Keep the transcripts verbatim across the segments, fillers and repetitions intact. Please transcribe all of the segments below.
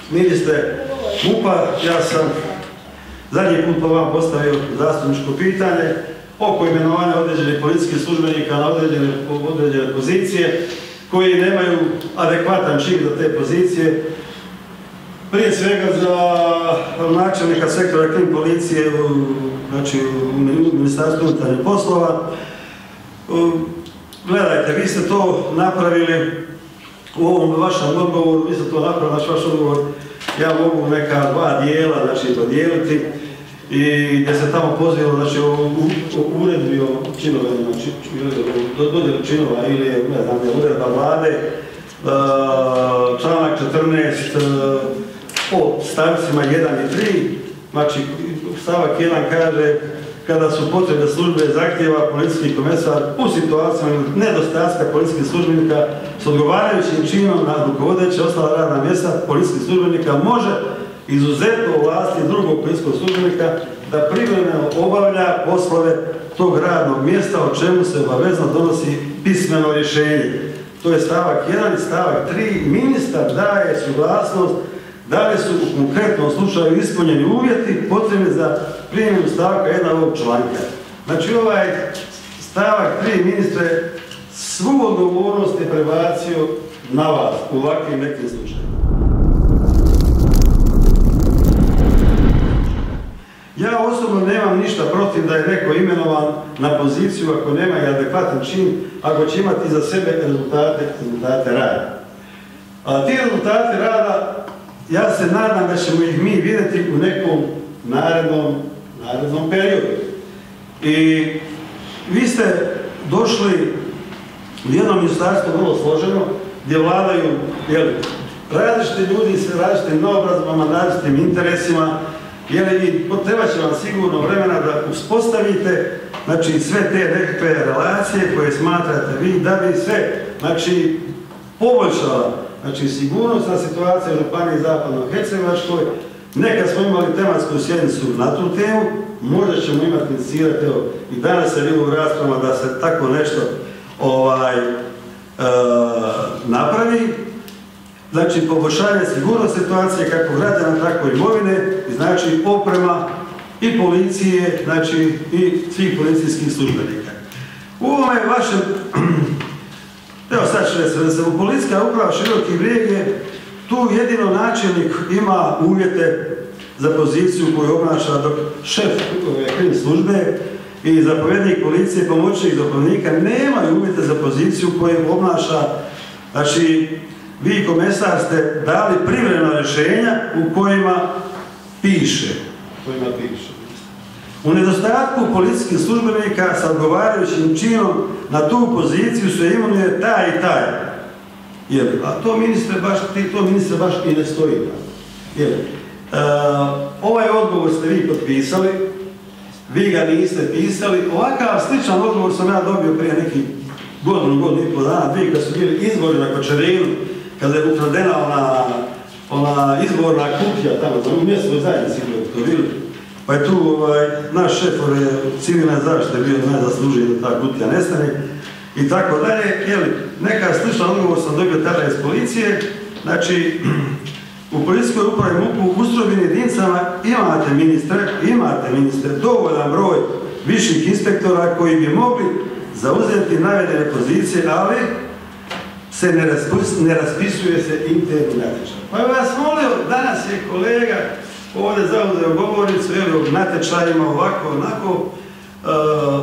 ministre M U P-a, ja sam zadnji put po vam postavio zastupničko pitanje oko imenovanja određenih policijskih službenika na određene, određene pozicije koji nemaju adekvatan čin za te pozicije. Prije svega za načelnika sektora krim policije u, znači, u Ministarstvu unutarnjih poslova. Gledajte, vi ste to napravili u ovom vašem odgovoru, vi ste to napravili, znači vaš odgovor, ja mogu neka dva dijela, znači, dodijeliti i gdje se tamo pozivalo, znači, u uredbi o činovima, dodjelu činova ili, ne znam, uredba vlade, članak četrnaest, o stavcima jedan i tri, znači stavak jedan kaže kada su potrebe službe zahtjeva policijski komesar u situacijama nedostatka policijskih službenika s odgovarajućim činom na rukovodeće ostala radna mjesta policijskih službenika može izuzetno ovlasti drugog policijskog službenika da privremeno obavlja poslove tog radnog mjesta o čemu se obavezno donosi pismeno rješenje. To je stavak jedan i stavak tri. Ministar daje suglasnost da li su u konkretnom slučaju ispunjeni uvjeti potrebni za primjenu stavka jedan ovog članka. Znači ovaj stavak tri, ministre, svu odgovornost je prebacio na vas u ovakvim nekim slučajima. Ja osobno nemam ništa protiv da je neko imenovan na poziciju ako nema i adekvatan čin, ako će imati za sebe rezultate, rezultate rada. A ti rezultate rada, ja se nadam da ćemo ih mi vidjeti u nekom narednom, narednom periodu. I vi ste došli u jedno ministarstvo vrlo složeno, gdje vladaju jeli, različiti ljudi s različitim naobrazbama, različitim interesima, jer i treba će vam sigurno vremena da uspostavite, znači, sve te nekakve relacije koje smatrate vi da bi sve, znači, poboljšala, znači, sigurnosna situacija u Županiji Zapadno-Hercegovačkoj. Nekad smo imali tematsku sjednicu na tu temu, možda ćemo imati inicirati, evo, i danas se vidimo u raspravama da se tako nešto ovaj, e, napravi. Znači, poboljšanje sigurnosne situacije kako građana, tako i imovine, znači oprema i policije, znači i svih policijskih službenika. U ovome vašem, evo sad ću reći, da se u policijska uprava Široki Brijeg je, tu jedino načelnik ima uvjete za poziciju koju obnaša, dok šef krim službe i zapovjednik policije, pomoćnik zapovjednika nemaju uvjete za poziciju koju obnaša, znači, vi komesar ste dali privremena rješenja u kojima piše, kojima piše. U nedostatku policijskih službenika sa odgovarajućim činom na tu poziciju se imenuje taj i taj. Jer, a to ministre baš, to ministre baš i ne stoji. Jer, uh, ovaj odgovor ste vi potpisali, vi ga niste pisali. Ovakav sličan odgovor sam ja dobio prije nekih godinu, godinu i pol dana, dvije kad su bili izbori na Kočerinu, kada je ukradena ona, ona izborna kutija tamo, za mjesto zajednici to bili. Pa je tu ovaj, naš šef civilne zaštite bio najzaslužiji da ta kutija nestane i tako dalje. Jeli, neka slična odgovor sam dobio tada iz policije. Znači, u policijskoj upravi M U P-u u ustrojbenim jedinicama imate ministre, imate ministre, dovoljan broj viših inspektora koji bi mogli zauzeti navedene pozicije, ali se ne, raspis, ne raspisuje se interni natječaj. Pa vas molio, danas je kolega ovdje zauzeo govornicu, evo, o natječajima, ovako, onako, uh,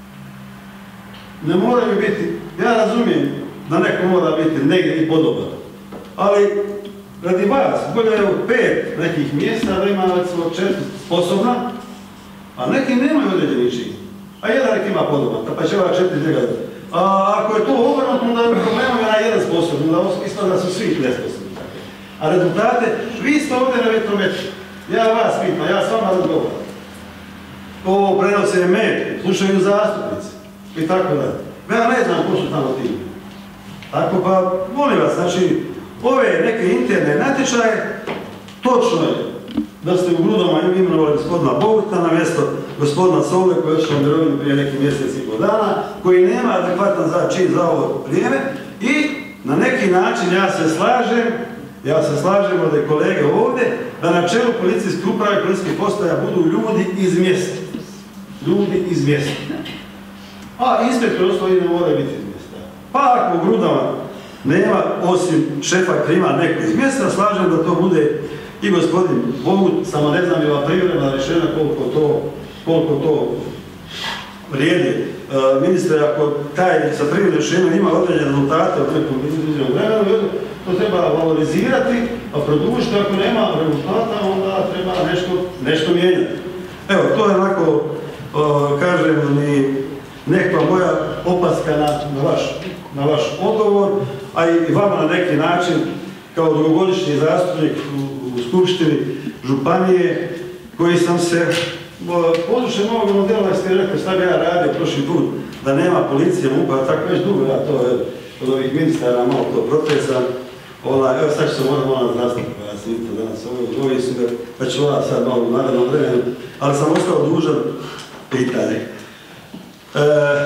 ne moraju biti, ja razumijem da neko mora biti negdje i podoban, ali radi vas, bolje je u pet nekih mjesta da ima recimo četiri sposobna, a neki nemaju određeni čin, a jedan nek ima podoban, pa će ova četiri njega. A ako je to obrnuto, onda je problema na jedan sposobni, da ispada da su svih nesposobni. A rezultate, vi ste ovdje na vetrometru. Ja vas pitam, ja s vama razgovaram. Ovo prenose medije, slušaju zastupnici i tako da. Ja ne znam ko su tamo ti. Tako pa, molim vas, znači, ove neke interne natječaje, točno je da ste u Grudama imenovali gospodina Boguta na mjesto gospodina Sole koji je otišao u mirovinu prije neki mjesec i pol dana, koji nema adekvatan čin za ovo vrijeme i na neki način ja se slažem Ja se slažem da je kolege ovdje, da na čelu policijske uprave i policijskih postaja budu ljudi iz mjesta. Ljudi iz mjesta. A inspektor osnovi ne mora biti iz mjesta. Pa ako u Grudama nema, osim šefa krima neko iz mjesta, slažem da to bude i gospodin Bogut, samo ne znam je ova privremena rješenja koliko to, koliko to vrijedi. E, ministre, ako taj sa privrednim rješenjem ima određene rezultate u nekom izuzimnom vremenu, to treba valorizirati, a produžiti ako nema rezultata, onda treba nešto, nešto mijenjati. Evo, to je onako, e, kažem, ni nekva moja opaska na, na, vaš, na vaš odgovor, a i vama na neki način, kao dugogodišnji zastupnik u, u Skupštini Županije, koji sam se područje novog modela, ste rekli šta bi ja radio prošli put, da nema policije, MUP-a, tako već dugo ja to od ovih ministara malo to protresam. Evo sad ću se moram malo nastaviti, ja sam vidite danas ovi su me, pa ću ova sad malo u narednom vremenu, ali sam ostao dužan pitanje. E,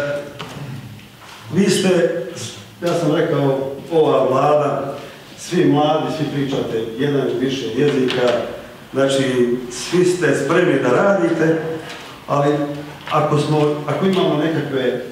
vi ste, ja sam rekao, ova vlada, svi mladi, svi pričate jedan ili više jezika, znači svi ste spremni da radite, ali ako, smo, ako imamo nekakve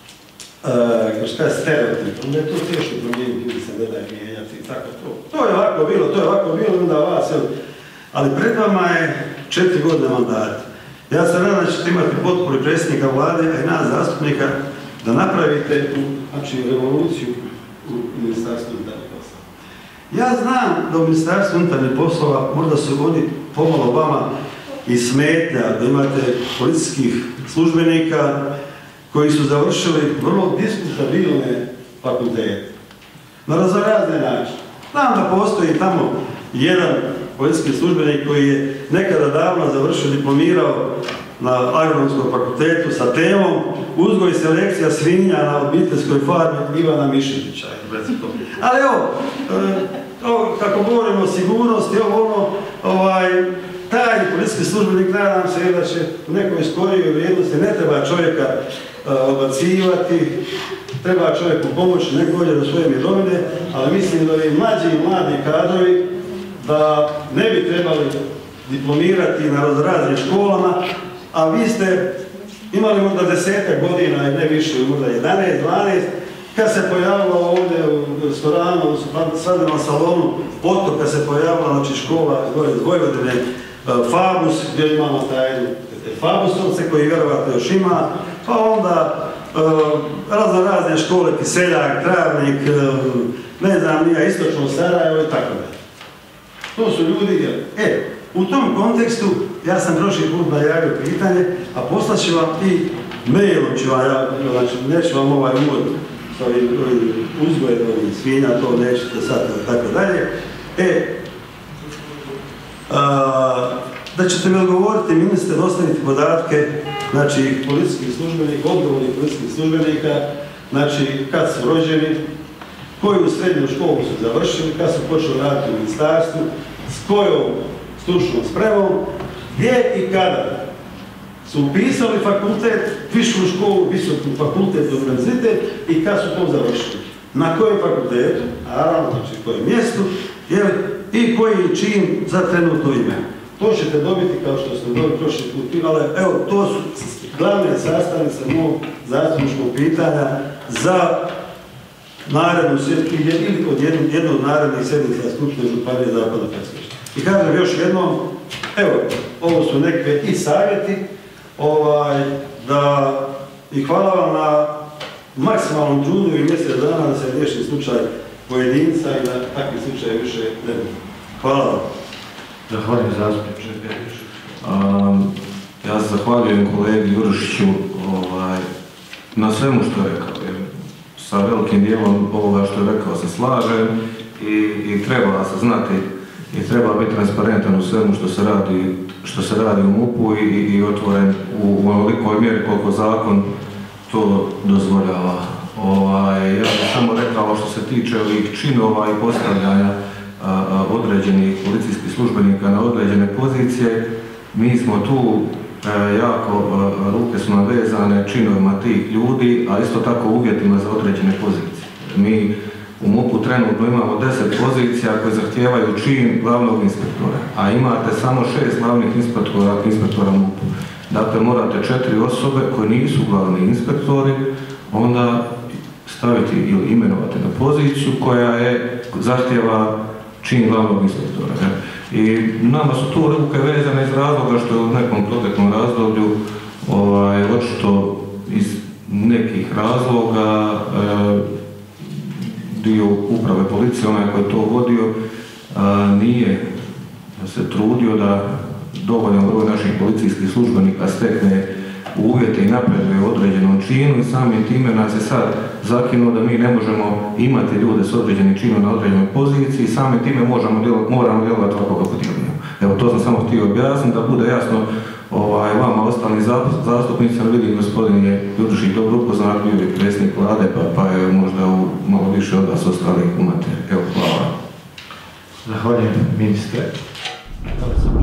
uh, šta je stereotipe, onda je to teško promijeniti, ili se ne da je mijenjati i tako to. To je ovako bilo, to je ovako bilo, onda vas, ali pred vama je četiri godine mandata. Ja se nadam da ćete imati potporu predsjednika vlade, a i nas zastupnika, da napravite znači, revoluciju u Ministarstvu unutarnjih poslova. Ja znam da u Ministarstvu unutarnjih poslova možda su oni pomalo vama i smetnja, da imate policijskih službenika koji su završili vrlo diskutabilne fakultete. Na raznorazne načine. Znam da postoji tamo jedan policijski službenik koji je nekada davno završio, diplomirao na Agronomskom fakultetu sa temom uzgoj i selekcija svinja na obiteljskoj farmi Ivana Mišetića. Ali evo, to, kako govorimo o sigurnosti, evo ono, ovaj, taj policijski službenik, nadam se da će u nekoj skorijoj vrijednosti, ne treba čovjeka odbacivati, treba čovjeku pomoći, neko dođe do svoje mirovine, ali mislim da ovi mlađi i mladi kadrovi da ne bi trebali diplomirati na raznim školama, a vi ste imali možda desetak godina i ne više, možda jedanaest, dvanaest, kad se pojavila ovdje u restoranu, u svadenom salonu, potom kad se pojavila znači, škola iz Vojvodine, Fabus, gdje imamo taj Fabusovce koji vjerovatno još ima, pa onda razno razne škole, Kiseljak, Travnik, ne znam, nije Istočno Sarajevo i tako da. To su ljudi, e, u tom kontekstu ja sam prošli put najavio pitanje, a poslaću vam i mailom ću vam, ja, znači neću vam ovaj uvod s ovim uzgojem ovih svinja, to nećete sad, tako dalje. E, a, da ćete mi odgovoriti, ministre, dostaviti podatke, znači policijskih službenika, odgovornih policijskih službenika, znači kad su rođeni, koju srednju školu su završili, kad su počeli raditi u ministarstvu, s kojom stručnom spremom, gdje i kada su upisali fakultet, višu školu, visoku fakultet, univerzitet i kad su to završili. Na kojem fakultetu, naravno, znači kojem mjestu, jer, i koji čin za trenutno ime. To ćete dobiti kao što ste dobili prošli put, ali evo, to su glavne sastavnice mog zastupničkog pitanja za narednu sjednicu, ili od jednog od narednih sjednica Skupštine Županije Zapadno-Hercegovine. I kažem još jednom, evo, ovo su neke i savjeti, ovaj, da, i hvala vam na maksimalnom trudu i mjesec dana da se riješi slučaj pojedinca i da takvi slučaje više ne bude. Hvala vam. Zahvaljujem zastupniče. Um, ja se zahvaljujem kolegi Jurišiću ovaj, na svemu što je rekao. Sa velikim dijelom ovoga što je rekao se slažem i, i treba se znati i treba biti transparentan u svemu što se radi, što se radi u MUP-u i, i otvoren u, u onolikoj mjeri koliko zakon to dozvoljava. Ovaj, ja bih samo rekao što se tiče ovih činova i postavljanja a, a, određenih policijskih službenika na određene pozicije, mi smo tu e, jako, a, ruke su nam vezane činovima tih ljudi, a isto tako uvjetima za određene pozicije. Mi U MUP-u trenutno imamo deset pozicija koje zahtijevaju čin glavnog inspektora, a imate samo šest glavnih inspektora, inspektora MUP-u. Dakle, morate četiri osobe koje nisu glavni inspektori, onda staviti ili imenovati na poziciju koja je zahtjeva čin glavnog inspektora. I nama su tu odluke vezane iz razloga što je u nekom proteklom razdoblju ovaj, očito iz nekih razloga e, dio uprave policije, onaj koji je to vodio, a, nije se trudio da dovoljan broj naših policijskih službenika stekne uvjete i napreduje u određenom činu i samim time nas je sad zakinuo da mi ne možemo imati ljude s određenim činom na određenoj poziciji i samim time možemo djelo, moramo djelovati ovako kako djelujemo. Evo, to sam samo htio objasniti, da bude jasno ovaj, vama ostali zastupnici, ali vidim gospodin je Jurišić dobro upoznat, bio je predsjednik vlade, pa, pa je možda u, malo više od vas ostali u materiju. Evo, hvala. Zahvaljujem ministre.